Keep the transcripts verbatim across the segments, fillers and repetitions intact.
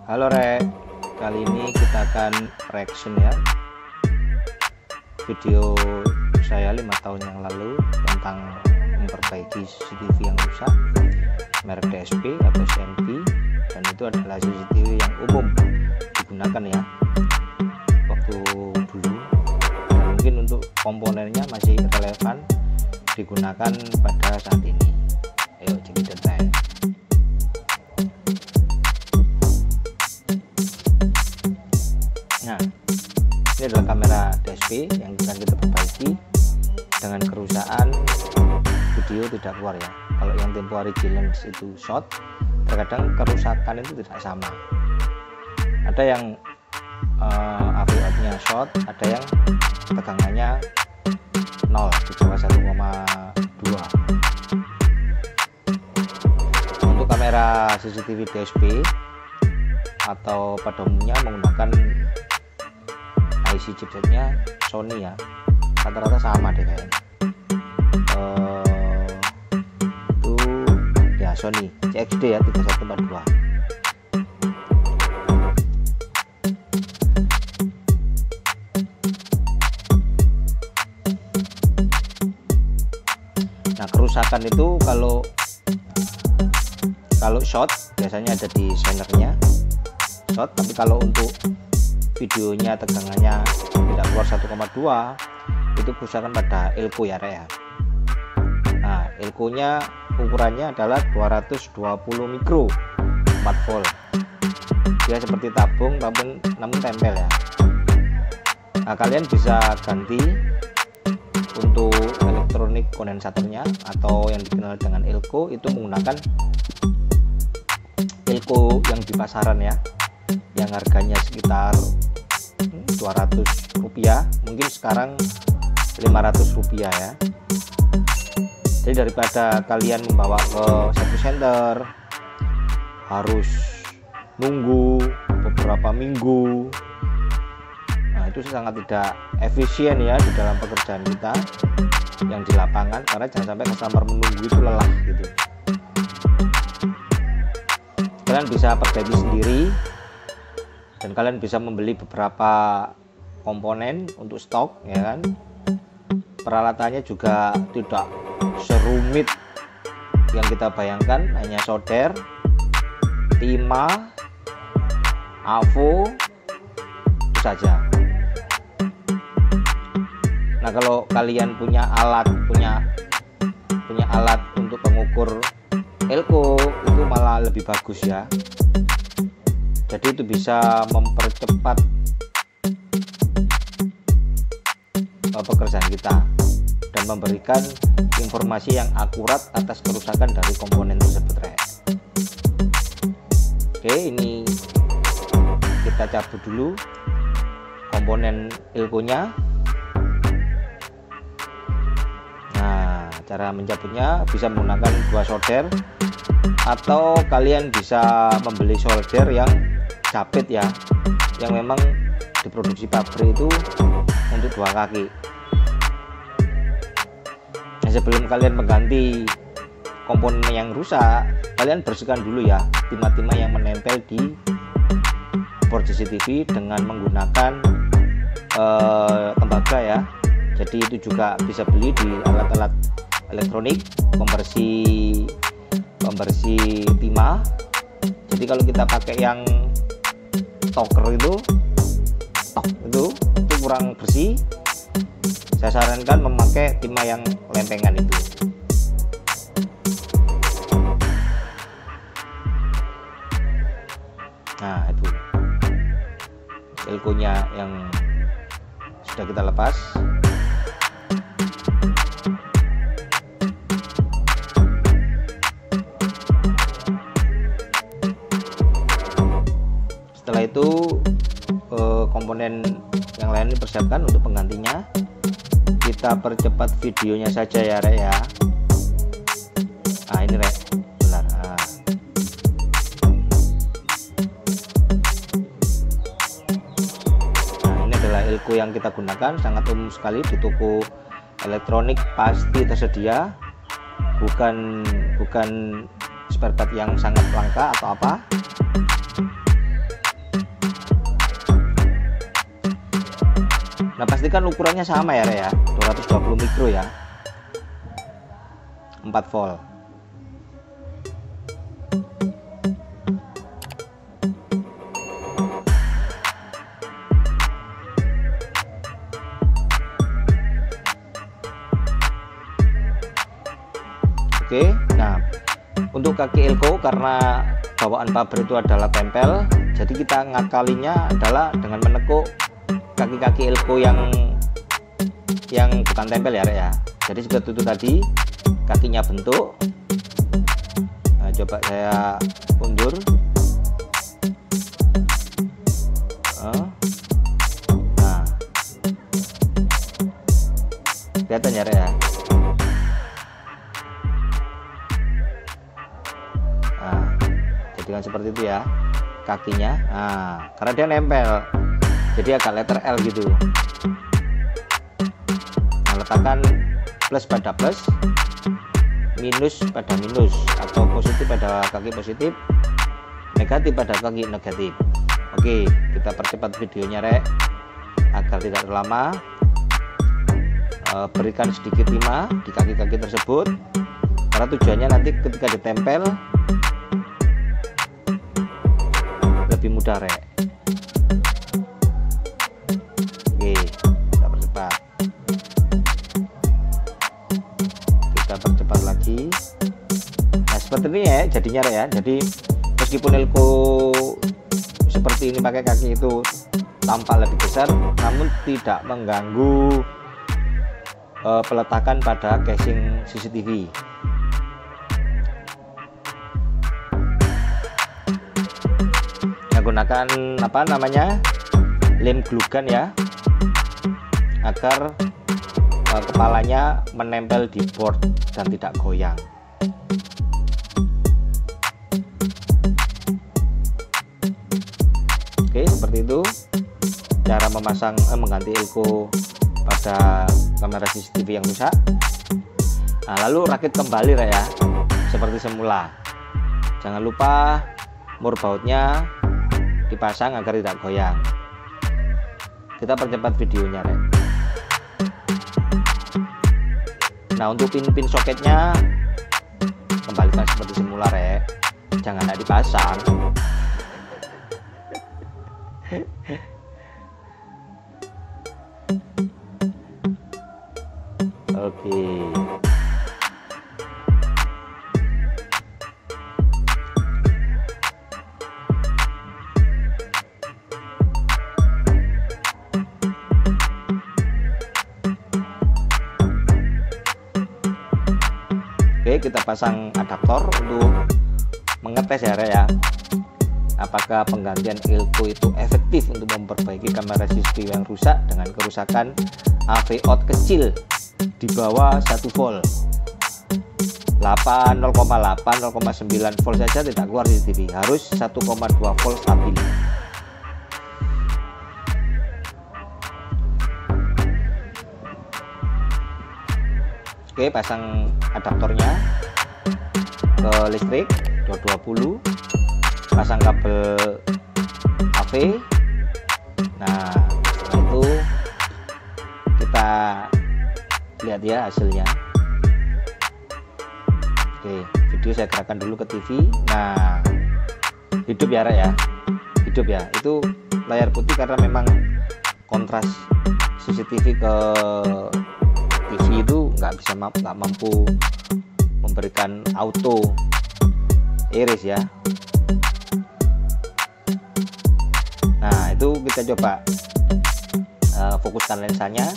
Halo Rek, kali ini kita akan reaction ya video saya lima tahun yang lalu tentang memperbaiki C C T V yang rusak merek D S P atau C M P, dan itu adalah C C T V yang umum digunakan ya waktu dulu, dan mungkin untuk komponennya masih relevan digunakan pada saat ini. Ayo jadi detail. Nah, ini adalah kamera D S P yang akan kita perbaiki dengan kerusakan video tidak keluar ya. Kalau yang tempo hari lens itu short, terkadang kerusakan itu tidak sama. Ada yang uh, A V out-nya short, ada yang tegangannya nol di bawah satu koma dua. Untuk kamera C C T V D S P atau pada umumnya menggunakan I C chipsetnya Sony ya, rata-rata sama deh kayaknya. Uh, itu ya Sony C X D ya tiga satu empat dua. Nah, kerusakan itu kalau kalau short biasanya ada di sendernya short, tapi kalau untuk videonya tegangannya tidak keluar satu koma dua, itu kerusakan pada elko ya Rek ya. Nah, elko nya ukurannya adalah dua ratus dua puluh mikro, empat volt. Dia seperti tabung namun, namun tempel ya. Nah, kalian bisa ganti untuk elektronik kondensatornya atau yang dikenal dengan elko, itu menggunakan elko yang di pasaran ya, yang harganya sekitar dua ratus rupiah, mungkin sekarang lima ratus rupiah ya. Jadi daripada kalian membawa ke satu center harus nunggu beberapa minggu, nah itu sangat tidak efisien ya di dalam pekerjaan kita yang di lapangan, karena jangan sampai customer menunggu itu lelah gitu. Kalian bisa perbaiki sendiri, dan kalian bisa membeli beberapa komponen untuk stok ya kan. Peralatannya juga tidak serumit yang kita bayangkan, hanya solder, timah, avo, itu saja. Nah, kalau kalian punya alat punya punya alat untuk pengukur elko, itu malah lebih bagus ya. Jadi itu bisa mempercepat uh, pekerjaan kita dan memberikan informasi yang akurat atas kerusakan dari komponen tersebut Rek. Oke, ini kita cabut dulu komponen elko-nya. Nah, cara mencabutnya bisa menggunakan dua solder, atau kalian bisa membeli solder yang capit ya, yang memang diproduksi pabrik itu untuk dua kaki. Nah, sebelum kalian mengganti komponen yang rusak, kalian bersihkan dulu ya timah-timah yang menempel di board C C T V dengan menggunakan eh, tembaga ya. Jadi itu juga bisa beli di alat-alat elektronik pembersih pembersih timah. Jadi kalau kita pakai yang stoker itu stok itu itu kurang bersih, saya sarankan memakai timah yang lempengan itu. Nah, itu elko-nya yang sudah kita lepas. Setelah itu eh, komponen yang lain dipersiapkan untuk penggantinya. Kita percepat videonya saja ya Rek ya. Nah, ini Rek, benar. Nah. Nah, ini adalah elko yang kita gunakan, sangat umum sekali di toko elektronik pasti tersedia. Bukan bukan spare part yang sangat langka atau apa. Nah pastikan ukurannya sama ya Rek ya, dua ratus dua puluh mikro ya, empat volt. Oke, nah untuk kaki elko karena bawaan pabrik itu adalah tempel, jadi kita ngakalinya adalah dengan menekuk kaki-kaki elko yang yang bukan tempel ya Rek ya. Jadi seperti itu tadi, kakinya bentuk. Nah, coba saya undur. Nah, kelihatan ya Rek ya. Dengan seperti itu ya kakinya. Nah, karena dia nempel jadi agak letter L gitu. Nah, letakkan plus pada plus, minus pada minus, atau positif pada kaki positif, negatif pada kaki negatif. Oke, kita percepat videonya Rek agar tidak terlama. E, berikan sedikit timah di kaki-kaki tersebut karena tujuannya nanti ketika ditempel lebih mudah Rek. Oke, kita percepat. Kita percepat lagi. Nah seperti ini ya jadinya Rek ya. Jadi meskipun elko seperti ini pakai kaki itu tampak lebih besar, namun tidak mengganggu uh, peletakan pada casing C C T V. Gunakan apa namanya lem glue gun ya, agar uh, kepalanya menempel di board dan tidak goyang. Oke, seperti itu cara memasang eh, mengganti elko pada kamera C C T V yang rusak. Nah, lalu rakit kembali Rek ya seperti semula. Jangan lupa mur bautnya dipasang agar tidak goyang. Kita percepat videonya Rek. Nah untuk pin-pin soketnya kembalikan seperti semula Rek, jangan tidak dipasang. Oke. Oke, kita pasang adaptor untuk mengetes ya Rek ya, apakah penggantian elko itu efektif untuk memperbaiki kamera C C T V yang rusak dengan kerusakan A V out kecil di bawah satu volt. delapan, nol koma delapan, nol koma sembilan volt saja tidak keluar C C T V, harus satu koma dua volt stabil. Oke, pasang adaptornya ke listrik dua ratus dua puluh, pasang kabel A V. Nah setelah itu kita lihat ya hasilnya. Oke, video saya gerakkan dulu ke T V. Nah hidup ya Rek ya, hidup ya, itu layar putih karena memang kontras C C T V ke T V itu nggak bisa nggak mampu memberikan auto iris ya. Nah itu kita coba uh, fokuskan lensanya.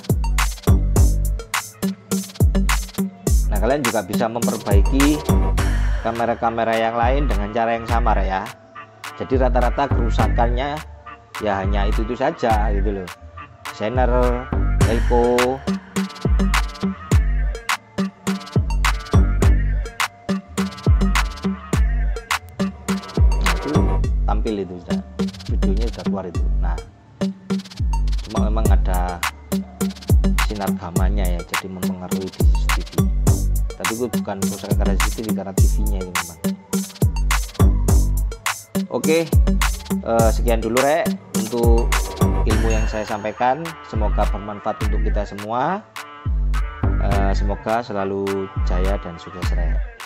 Nah kalian juga bisa memperbaiki kamera-kamera yang lain dengan cara yang sama ya. Jadi rata-rata kerusakannya ya hanya itu itu saja gitu loh. Zener, elko. Tampil itu sudah, videonya sudah keluar itu. Nah cuma memang ada sinar gamanya ya, jadi mempengaruhi di C C T V. Tapi itu bukan kerusakan karena C C T V, karena T V-nya itu memang. Oke, eh, sekian dulu Rek untuk ilmu yang saya sampaikan semoga bermanfaat untuk kita semua. Semoga selalu jaya dan sukses.